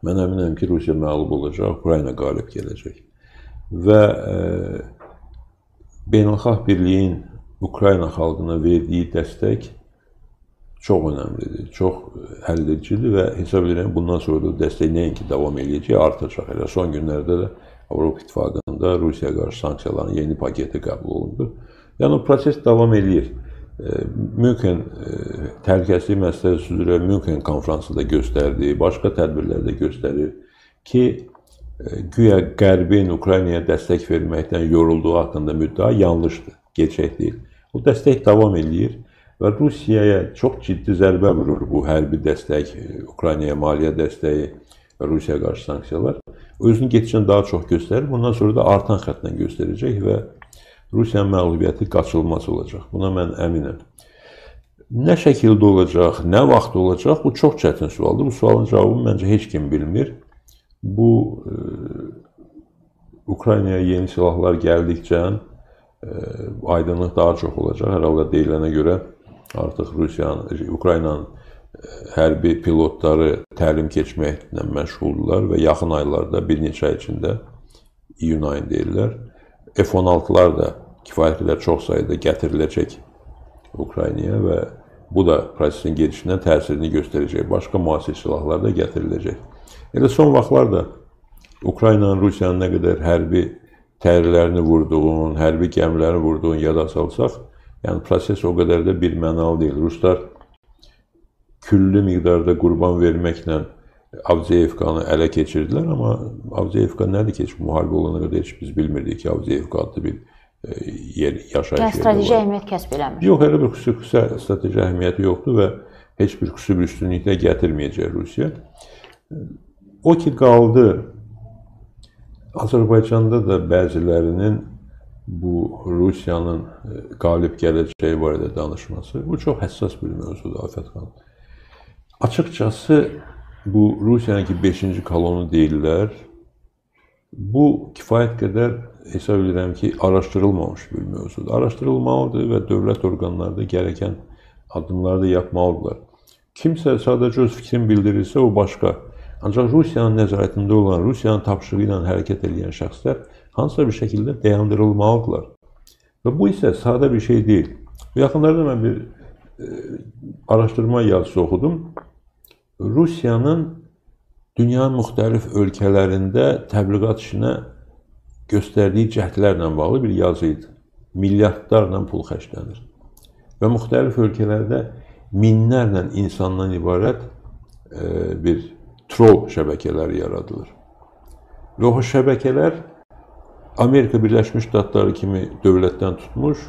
mən əminəm ki, Rusiya məğlub olacaq, Ukrayna qalib gələcək. Və beynəlxalq birliyin Ukrayna xalqına verdiyi dəstək çox önəmlidir, çox həlledicidir və hesab edirəm bundan sonra da dəstək nəinki davam edəcək, artacaq. Elə son günlərdə də Avropa İttifaqında Rusiyaya qarşı sanksiyaların yeni paketi qəbul olundu. Yəni o proses davam edir. Münxen təhlükəsizlik məsələsi üzrə Münxen konfransı da göstərdi, başqa tədbirlər də göstərir ki, güya Qərbin Ukraynaya dəstək verməkdən yorulduğu haqqında müddəa yanlışdır, gerçək deyil. O dəstək davam edir və Rusiyaya çox ciddi zərbə vurur bu hərbi dəstək, Ukraynaya maliyyə dəstəyi və Rusiyaya qarşı sanksiyalar. Özünü getdikcə daha çox göstərir, bundan sonra da artan xəttlə göstərəcək və Rusiyanın məğlubiyyəti qaçılmaz olacaq. Buna mən əminəm. Nə şəkildə olacaq, nə vaxt olacaq, bu çox çətin sualdır. Bu sualın cavabını məncə heç kim bilmir. Bu, Ukraynaya yeni silahlar gəldikcə aydınlıq daha çox olacaq. Hər halda deyilənə görə artıq Ukraynanın hərbi pilotları təlim keçməklə məşğuldurlar və yaxın aylarda bir neçə ay içində, iyun ayını deyirlər, F-16'lar da kifayət qədər çox sayıda gətiriləcək Ukraynaya və bu da prosesin gedişindən təsirini göstərəcək. Başqa müasir silahlar da gətiriləcək. Elə son vaxtlarda Ukraynanın Rusiyanın nə qədər hərbi təyyarələrini vurduğun, hərbi gəmilərini vurduğun yada salsaq, yəni proses o qədər də bir mənalı deyil. Ruslar küllü miqdarda qurban verməklə Avdiyevkanı ələ keçirdilər, amma Avdiyevka nədir ki, müharibə olana qədər heç biz bilmirdik ki, Avdiyevka adlı bir yaşayış yeri var. Strateji əhəmiyyət kəsb eləmir. Yox, elə bir xüsusi strateji əhəmiyyəti yoxdur və heç bir xüsusi bir üstünlük də gətirməyəcək Rusiya. O ki, qaldı, Azərbaycanda da bəzilərinin bu Rusiyanın qalib gələcəyi barədə danışması, bu çox həssas bir mövzudur, Afət xanım. Açıqcası, bu Rusiyanınki 5-ci kolonu deyirlər. Bu kifayət qədər hesab edirəm ki, araşdırılmamış bir mövzudur. Araşdırılmalıdır və dövlət orqanları da gerəkən addımları da yapmalıdırlar. Kimsə sadəcə öz fikrini bildirirsə, o başqa. Ancaq Rusiyanın nəzarətində olan, Rusiyanın tapşırığı ilə hərəkət edən şəxslər hansısa bir şəkildə dayandırılmalıdırlar. Və bu isə sadə bir şey deyil. Yaxınlarda mən bir araşdırma yazısı oxudum. Rusiyanın dünyanın müxtəlif ölkələrində təbliğat işinə göstərdiyi cəhdlərlə bağlı bir yazı idi. Milyardlarla pul xərclənir. Və müxtəlif ölkələrdə minlərlə insandan ibarət bir troll şəbəkələri yaradılır. Və o şəbəkələr Amerika Birləşmiş Ştatları kimi dövlətdən tutmuş,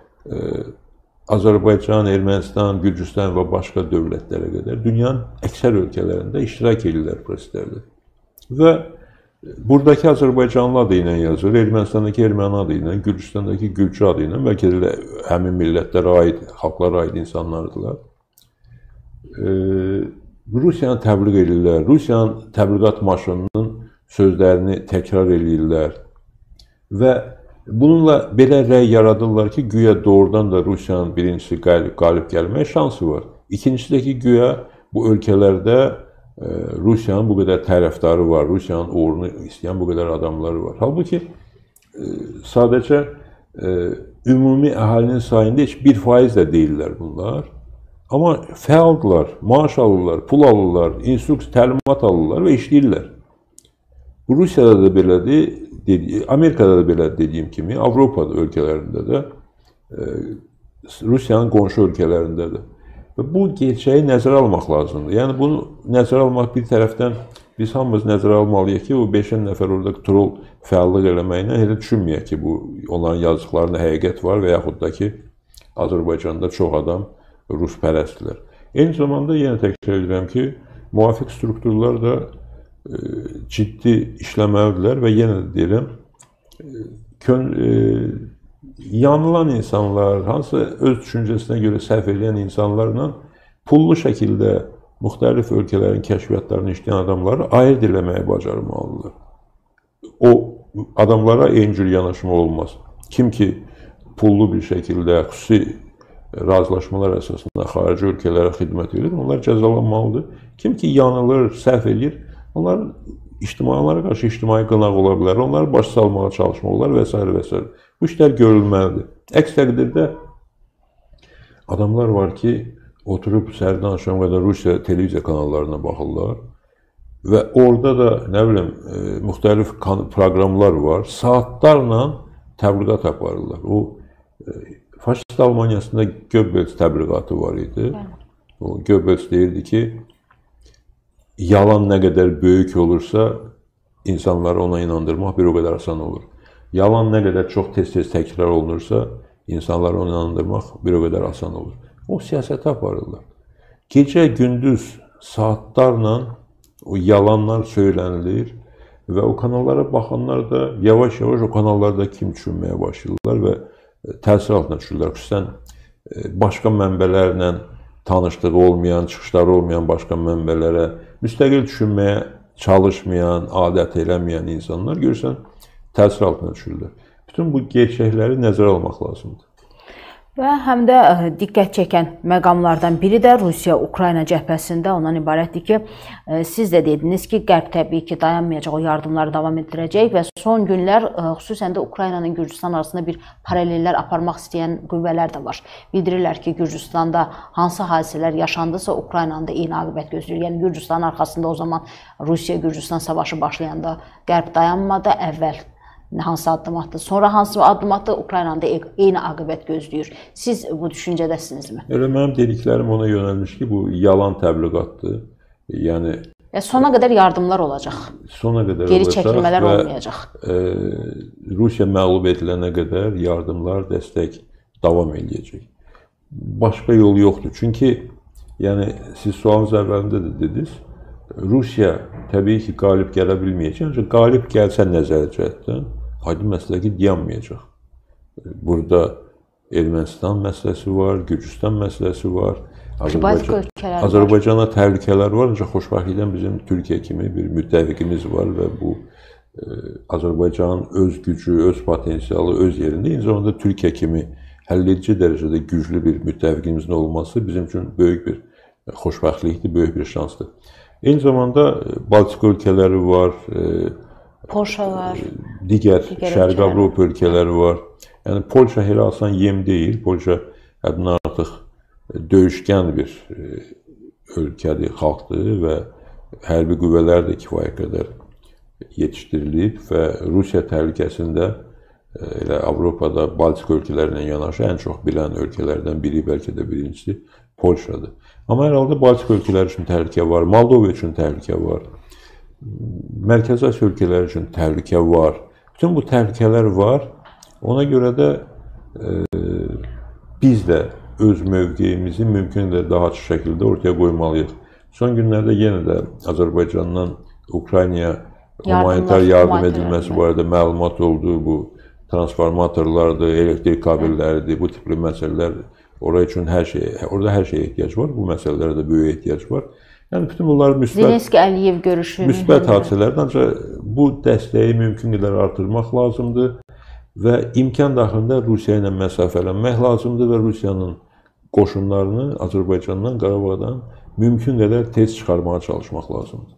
Azərbaycan, Ermənistan, Gürcüstan və başqa dövlətlərə qədər dünyanın əksər ölkələrində iştirak edirlər proseslərdə. Və buradakı Azərbaycanlı adı ilə yazır, Ermənistandakı erməni adı ilə, Gürcüstandakı Gürcü adı ilə, bəlkə də həmin millətlərə aid, xalqlara aid insanlardılar. Rusiyanı təbliğ edirlər, Rusiyanın təbliğat maşınının sözlərini təkrar edirlər və bununla belə rəy yaradırlar ki, güya doğrudan da Rusiyanın birincisi qalib gəlməyə şansı var. İkincisi də ki, güya bu ölkələrdə Rusiyanın bu qədər tərəfdarı var, Rusiyanın uğurunu istəyən bu qədər adamları var. Halbuki, sadəcə ümumi əhalinin sayında heç 1% də deyirlər bunlar. Amma fəaldılar, maaş alırlar, pul alırlar, instruks, təlimat alırlar və işləyirlər. Bu Rusiyada da belədir, Amerikada da belə dediyim kimi, Avropa ölkələrində də, Rusiyanın qonşu ölkələrində də. Və bu gerçəyi nəzərə almaq lazımdır. Yəni, bunu nəzərə almaq bir tərəfdən, biz hamımız nəzərə almalıyıq ki, o 5 nəfər orada troll fəallıq eləməklə elə düşünməyək ki, bu onların yazdıqlarında həqiqət var və yaxud da ki, Azərbaycanda çox adam Ruspərəstdirlər. Eyni zamanda yenə təkrar edirəm ki, müvafiq strukturlar da ciddi işləməlidirlər və yenə də deyirəm, yanılan insanlar, hansı öz düşüncəsinə görə səhv edən insanlarla pullu şəkildə müxtəlif ölkələrin kəşfiyyatlarını işləyən adamları ayırt eləməyə bacarmalıdırlar. O adamlara eyni cür yanaşma olmaz. Kim ki pullu bir şəkildə xüsusi razılaşmalar əsasında xarici ölkələrə xidmət edir, onlar cəzalanmalıdır. Kim ki yanılır, səhv edir, Onlar onlara qarşı ictimai qınaq ola bilər, onları baş salmağa çalışmaq olar və s. və s. Bu işlər görülməlidir. Əks təqdirdə adamlar var ki, oturub səhərdən axşama qədər Rusiya televiziya kanallarına baxırlar və orada da, nə bilim, müxtəlif proqramlar var, saatlarla təbliğat aparırlar. O, faşist Almaniyasında Goebbels təbliğatı var idi. O, Goebbels deyirdi ki, yalan nə qədər böyük olursa, insanları ona inandırmaq bir o qədər asan olur. Yalan nə qədər çox tez-tez təkrar olunursa, insanları ona inandırmaq bir o qədər asan olur. O siyasəti aparırlar. Gecə, gündüz, saatlarla o yalanlar söylənilir və o kanallara baxanlar da yavaş-yavaş o kanallarda kim düşünməyə başlayırlar və təsir altına düşürlər. Xüsusən başqa mənbələrlə tanışlığı olmayan, çıxışları olmayan başqa mənbələrə müstəqil düşünməyə çalışmayan, adət eləməyən insanlar görürsən, təsir altına düşürlər. Bütün bu gerçəkləri nəzərə almaq lazımdır. Və həm də diqqət çəkən məqamlardan biri də Rusiya-Ukrayna cəbhəsində ondan ibarətdir ki, siz də dediniz ki, Qərb təbii ki, dayanmayacaq, o yardımları davam etdirəcək və son günlər xüsusən də Ukraynanın Gürcüstan arasında bir paralellər aparmaq istəyən qüvvələr də var. Bildirirlər ki, Gürcüstanda hansı hadisələr yaşandısa, Ukraynanın da eyni aqibət gözləyir. Yəni, Gürcüstanın arxasında o zaman Rusiya-Gürcüstan savaşı başlayanda Qərb dayanmadı, əvvəl hansı addım atdı, sonra hansı addım atdı, Ukraynanın da eyni aqibət gözləyir. Siz bu düşüncədəsinizmi? Elə mənim dediklərim ona yönəlmiş ki, bu yalan təbliğatdır. Yəni sona qədər yardımlar olacaq. Sona qədər geri çəkilmələr olmayacaq. Rusiya məğlub edilənə qədər yardımlar, dəstək davam edəcək. Başqa yol yoxdur. Çünki yəni siz sualınız əvvəlində də dediniz, Rusiya təbii ki, qalib gələ bilməyəcək. Ancaq qalib gəlsə nəzərə cəhətdən, aydın məsələ ki, dayanmayacaq. Burada Ermənistan məsələsi var, Gürcüstan məsələsi var, Azərbaycana təhlükələr var. Ancaq xoşbəxtlikdən bizim Türkiyə kimi bir müttəfiqimiz var və bu Azərbaycanın öz gücü, öz potensialı, öz yerində, eyni zamanda Türkiyə kimi həlledici dərəcədə güclü bir müttəfiqimizin olması bizim üçün böyük bir xoşbəxtlikdir, böyük bir şansdır. Eyni zamanda Baltik ölkələri var, Polşa var, digər Şərqi Avropa ölkələri var. Yəni, Polşa elə asan yem deyil. Polşa həddindən artıq döyüşkən bir ölkədir, xalqdır və hərbi qüvvələr də kifayət qədər yetişdirilib və Rusiya təhlükəsində elə Avropada Baltik ölkələrlə yanaşı ən çox bilən ölkələrdən biri, bəlkə də birincisi Polşadır. Amma hər halda Baltik ölkələri üçün təhlükə var, Moldova üçün təhlükə var, Mərkəzi Asiya ölkələri üçün təhlükə var. Bütün bu təhlükələr var. Ona görə də biz də öz mövqeyimizi mümkün də daha açıq şəkildə ortaya qoymalıyıq. Son günlərdə yenə də Azərbaycandan Ukraynaya humanitar yardım edilməsi barədə məlumat oldu. Bu transformatorlardır, elektrik kabelləridir, bu tipli məsələlər. Orada hər şeyə ehtiyac var, bu məsələlərə də böyük ehtiyac var. Yəni, bütün bunlar müsbət hadisələrdir, ancaq bu dəstəyi mümkün qədər artırmaq lazımdır və imkan daxilində Rusiya ilə məsafələnmək lazımdır və Rusiyanın qoşunlarını Azərbaycandan, Qarabağdan mümkün qədər tez çıxarmağa çalışmaq lazımdır.